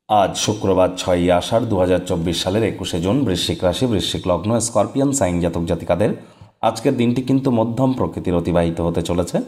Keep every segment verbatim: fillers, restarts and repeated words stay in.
আজ শুক্রবার ছয়ই আষাঢ় দু হাজার চব্বিশ সালের একুশে জুন, বৃশ্চিক রাশি, বৃশ্চিক লগ্ন, স্করপিয়ান সাইন জাতক জাতিকাদের আজকের দিনটি কিন্তু মধ্যম প্রকৃতির অতিবাহিত হতে চলেছে।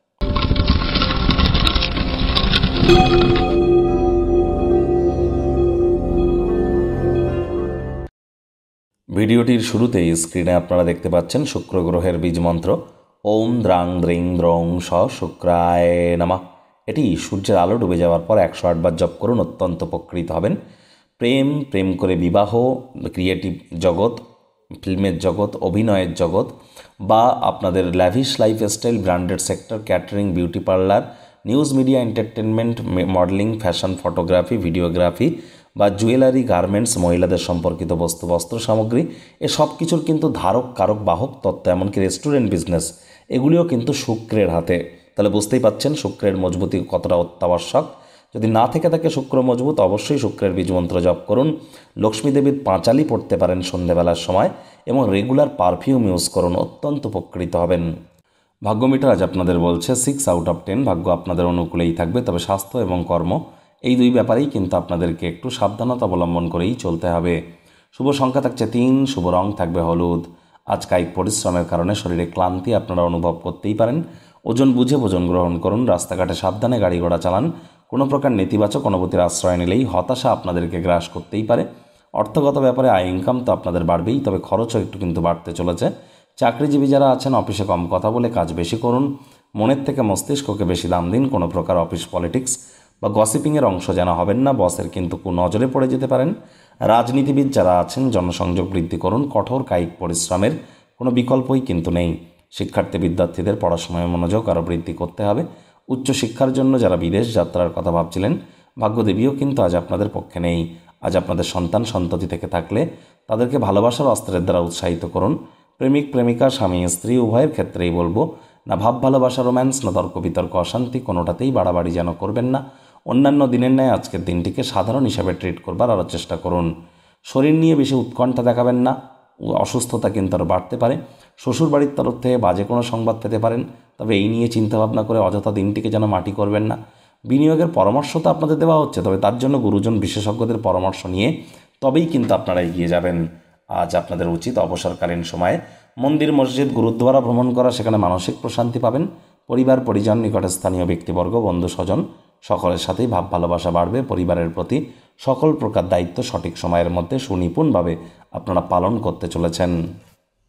ভিডিওটির শুরুতেই স্ক্রিনে আপনারা দেখতে পাচ্ছেন শুক্র গ্রহের বীজ মন্ত্র ওম দ্রাং দ্রিং দ্রং স শুক্রায় নমঃ। এটি সূর্যের আলো ডুবে যাওয়ার পর একশো আটবার জপ করুন, অত্যন্ত উপকৃত হবেন। প্রেম, প্রেম করে বিবাহ, ক্রিয়েটিভ জগৎ, ফিল্মের জগৎ, অভিনয়ের জগৎ বা আপনাদের lavish lifestyle, branded sector, catering, beauty parlour, news media, entertainment, modelling, fashion, photography, videography বা জুয়েলারি, গার্মেন্টস, মহিলাদের সম্পর্কিত বস্তু, বস্ত্র সামগ্রী, এ সব কিছুর কিন্তু ধারক, কারক, বাহক তত্ত্ব, এমনকি রেস্টুরেন্ট বিজনেস, এগুলিও কিন্তু শুক্রের হাতে। তাহলে বুঝতেই পাচ্ছেন শুক্রের মজবুতি কতটা অত্যাবশ্যক। যদি না থেকে থাকে শুক্র মজবুত, অবশ্যই শুক্রের বীজ মন্ত্র জপ করুন। লক্ষ্মী দেবীর পাঁচালি পড়তে পারেন সন্ধেবেলার সময় এবং রেগুলার পারফিউম ইউজ করুন, অত্যন্ত উপকৃত হবেন। ভাগ্য মিটার আজ আপনাদের বলছে সিক্স আউট অফ টেন, ভাগ্য আপনাদের অনুকূলেই থাকবে। তবে স্বাস্থ্য এবং কর্ম এই দুই ব্যাপারেই কিন্তু আপনাদেরকে একটু সাবধানতা অবলম্বন করেই চলতে হবে। শুভ সংখ্যা থাকছে তিন, শুভ রং থাকবে হলুদ। আজ কায়িক পরিশ্রমের কারণে শরীরে ক্লান্তি আপনারা অনুভব করতেই পারেন। ওজন বুঝে ভোজন গ্রহণ করুন, রাস্তাঘাটে সাবধানে গাড়ি ঘোড়া চালান। কোনো প্রকার নেতিবাচক অনুভূতির আশ্রয় নিলেই হতাশা আপনাদেরকে গ্রাস করতেই পারে। অর্থগত ব্যাপারে আয় ইনকাম তো আপনাদের বাড়বেই, তবে খরচও একটু কিন্তু বাড়তে চলেছে। চাকরিজীবী যারা আছেন অফিসে কম কথা বলে কাজ বেশি করুন, মনের থেকে মস্তিষ্ককে বেশি দাম দিন। কোনো প্রকার অফিস পলিটিক্স বা গসিপিংয়ের অংশ যেন হবেন না, বসের কিন্তু কুনজরে পড়ে যেতে পারেন। রাজনীতিবিদ যারা আছেন জনসংযোগ বৃদ্ধি করুন, কঠোর কায়িক পরিশ্রমের কোনো বিকল্পই কিন্তু নেই। শিক্ষার্থী বিদ্যার্থীদের পড়াশোনায় মনোযোগ আরও বৃদ্ধি করতে হবে। উচ্চশিক্ষার জন্য যারা বিদেশ যাত্রার কথা ভাবছিলেন, ভাগ্যদেবীও কিন্তু আজ আপনাদের পক্ষে নেই। আজ আপনাদের সন্তান সন্ততি থেকে থাকলে তাদেরকে ভালোবাসার অস্ত্রের দ্বারা উৎসাহিত করুন। প্রেমিক প্রেমিকা, স্বামী স্ত্রী উভয়ের ক্ষেত্রেই বলবো, না ভাব ভালোবাসা, রোম্যান্স, না তর্ক বিতর্ক, অশান্তি, কোনোটাতেই বাড়াবাড়ি যেন করবেন না। অন্যান্য দিনের ন্যায় আজকের দিনটিকে সাধারণ হিসাবে ট্রিট করবার আরও চেষ্টা করুন। শরীর নিয়ে বেশি উৎকণ্ঠা দেখাবেন না, অসুস্থতা কিন্তু আরও বাড়তে পারে। শ্বশুরবাড়ির তরফ থেকে বাজে কোনো সংবাদ পেতে পারেন, তবে এই নিয়ে চিন্তাভাবনা করে অযথা দিনটিকে যেন মাটি করবেন না। বিনিয়োগের পরামর্শ তো আপনাদের দেওয়া হচ্ছে, তবে তার জন্য গুরুজন বিশেষজ্ঞদের পরামর্শ নিয়ে তবেই কিন্তু আপনারা এগিয়ে যাবেন। আজ আপনাদের উচিত অবসরকালীন সময়ে মন্দির, মসজিদ, গুরুদ্বারা ভ্রমণ করা, সেখানে মানসিক প্রশান্তি পাবেন। পরিবার, পরিজন, নিকটে স্থানীয় ব্যক্তিবর্গ, বন্ধু স্বজন সকলের সাথেই ভাব ভালোবাসা বাড়বে। পরিবারের প্রতি সকল প্রকার দায়িত্ব সঠিক সময়ের মধ্যে সুনিপুণভাবে আপনারা পালন করতে চলেছেন।